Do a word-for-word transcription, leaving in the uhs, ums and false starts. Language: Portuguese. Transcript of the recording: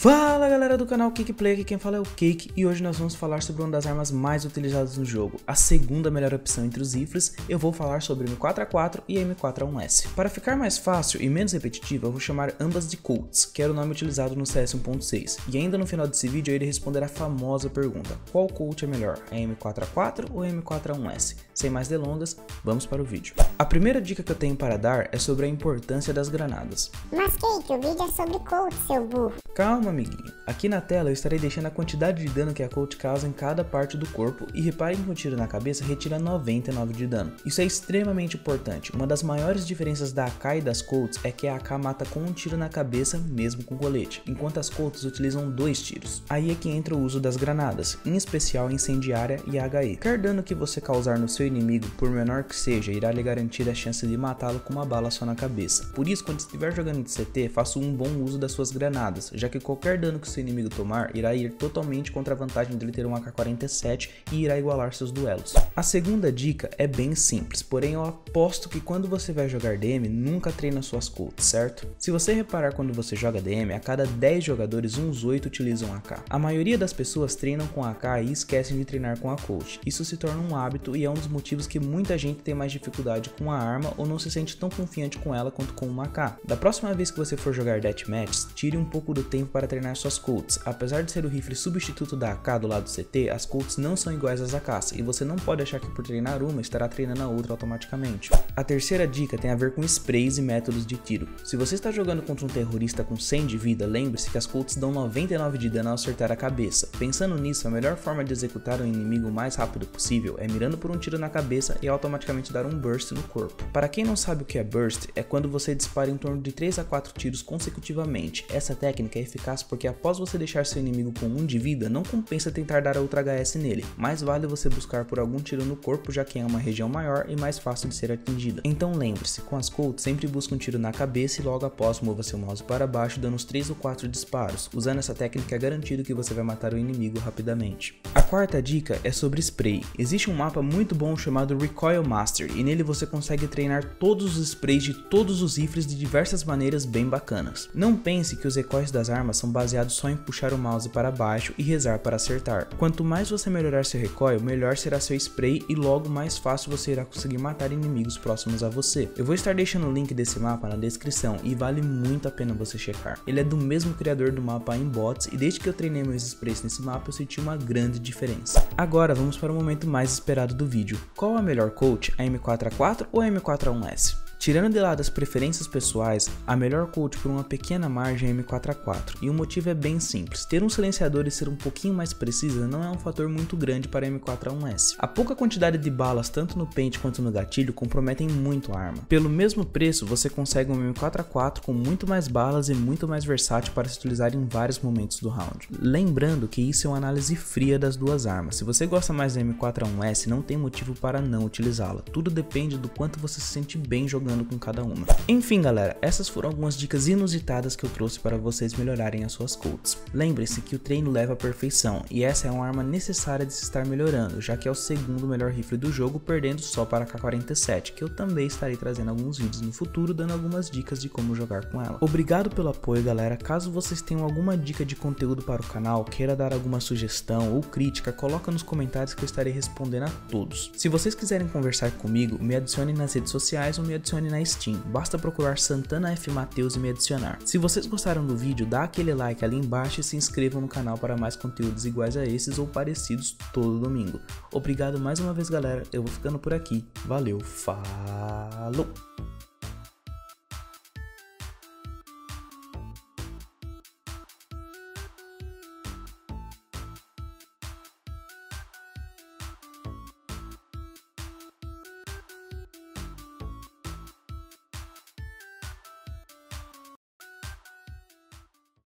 Fala galera do canal Cake Play, aqui quem fala é o Cake e hoje nós vamos falar sobre uma das armas mais utilizadas no jogo, a segunda melhor opção entre os rifles. Eu vou falar sobre M quatro A quatro e a M quatro A um S. Para ficar mais fácil e menos repetitivo, eu vou chamar ambas de Colts, que era o nome utilizado no C S um ponto seis. E ainda no final desse vídeo eu irei responder a famosa pergunta: qual Colt é melhor, a M quatro A quatro ou a M quatro A um S? Sem mais delongas, vamos para o vídeo. A primeira dica que eu tenho para dar é sobre a importância das granadas. Mas Cake, o vídeo é sobre Colt, seu burro. Calma, amiguinho. Aqui na tela eu estarei deixando a quantidade de dano que a Colt causa em cada parte do corpo e reparem que um tiro na cabeça retira noventa e nove de dano. Isso é extremamente importante. Uma das maiores diferenças da A K e das Colts é que a AK mata com um tiro na cabeça mesmo com colete, enquanto as Colts utilizam dois tiros. Aí é que entra o uso das granadas, em especial a incendiária e a H E. Qualquer dano que você causar no seu inimigo, por menor que seja, irá lhe garantir a chance de matá-lo com uma bala só na cabeça. Por isso, quando estiver jogando de C T, faça um bom uso das suas granadas, já que qualquer dano que seu inimigo tomar irá ir totalmente contra a vantagem dele ter um A K quarenta e sete e irá igualar seus duelos. A segunda dica é bem simples, porém eu aposto que quando você vai jogar D M, nunca treina suas Colts, certo? Se você reparar, quando você joga D M, a cada dez jogadores, uns oito utilizam A K. A maioria das pessoas treinam com A K e esquecem de treinar com a Colt. Isso se torna um hábito e é um dos motivos que muita gente tem mais dificuldade com a arma ou não se sente tão confiante com ela quanto com uma A K. Da próxima vez que você for jogar Deathmatch, tire um pouco do tempo para treinar suas Colts. Apesar de ser o rifle substituto da A K do lado do C T, as Colts não são iguais às A Ks e você não pode achar que por treinar uma estará treinando a outra automaticamente. A terceira dica tem a ver com sprays e métodos de tiro. Se você está jogando contra um terrorista com cem de vida, lembre-se que as Colts dão noventa e nove de dano ao acertar a cabeça. Pensando nisso, a melhor forma de executar o inimigo o mais rápido possível é mirando por um tiro na cabeça e automaticamente dar um burst no corpo. Para quem não sabe o que é burst, é quando você dispara em torno de três a quatro tiros consecutivamente. Essa técnica é eficaz porque após você deixar seu inimigo com um de vida, não compensa tentar dar outra H S nele, mais vale você buscar por algum tiro no corpo, já que é uma região maior e mais fácil de ser atingida. Então lembre-se, com as Colts sempre busque um tiro na cabeça e logo após mova seu mouse para baixo dando uns três ou quatro disparos. Usando essa técnica é garantido que você vai matar o inimigo rapidamente. A quarta dica é sobre spray. Existe um mapa muito bom chamado Recoil Master e nele você consegue treinar todos os sprays de todos os rifles de diversas maneiras bem bacanas. Não pense que os recoils das armas são baseados só em puxar o mouse para baixo e rezar para acertar. Quanto mais você melhorar seu recoil, melhor será seu spray e logo mais fácil você irá conseguir matar inimigos próximos a você. Eu vou estar deixando o link desse mapa na descrição e vale muito a pena você checar. Ele é do mesmo criador do mapa Aimbots e desde que eu treinei meus sprays nesse mapa eu senti uma grande diferença. Agora vamos para o momento mais esperado do vídeo. Qual a melhor Colt, a M quatro A quatro ou a M quatro A um S? Tirando de lado as preferências pessoais, a melhor Colt por uma pequena margem é a M quatro A quatro, e o motivo é bem simples. Ter um silenciador e ser um pouquinho mais precisa não é um fator muito grande para a M quatro A um S. A pouca quantidade de balas tanto no pente quanto no gatilho comprometem muito a arma. Pelo mesmo preço, você consegue uma M quatro A quatro com muito mais balas e muito mais versátil para se utilizar em vários momentos do round. Lembrando que isso é uma análise fria das duas armas. Se você gosta mais da M quatro A um S, não tem motivo para não utilizá-la. Tudo depende do quanto você se sente bem jogando com cada uma. Enfim galera, essas foram algumas dicas inusitadas que eu trouxe para vocês melhorarem as suas Colts. Lembre-se que o treino leva à perfeição e essa é uma arma necessária de se estar melhorando, já que é o segundo melhor rifle do jogo, perdendo só para a A K quarenta e sete, que eu também estarei trazendo alguns vídeos no futuro dando algumas dicas de como jogar com ela. Obrigado pelo apoio galera, caso vocês tenham alguma dica de conteúdo para o canal, queira dar alguma sugestão ou crítica, coloca nos comentários que eu estarei respondendo a todos. Se vocês quiserem conversar comigo, me adicione nas redes sociais ou me adicione na Steam, basta procurar Santana F Mateus e me adicionar. Se vocês gostaram do vídeo, dá aquele like ali embaixo e se inscrevam no canal para mais conteúdos iguais a esses ou parecidos todo domingo. Obrigado mais uma vez galera, eu vou ficando por aqui, valeu, falou!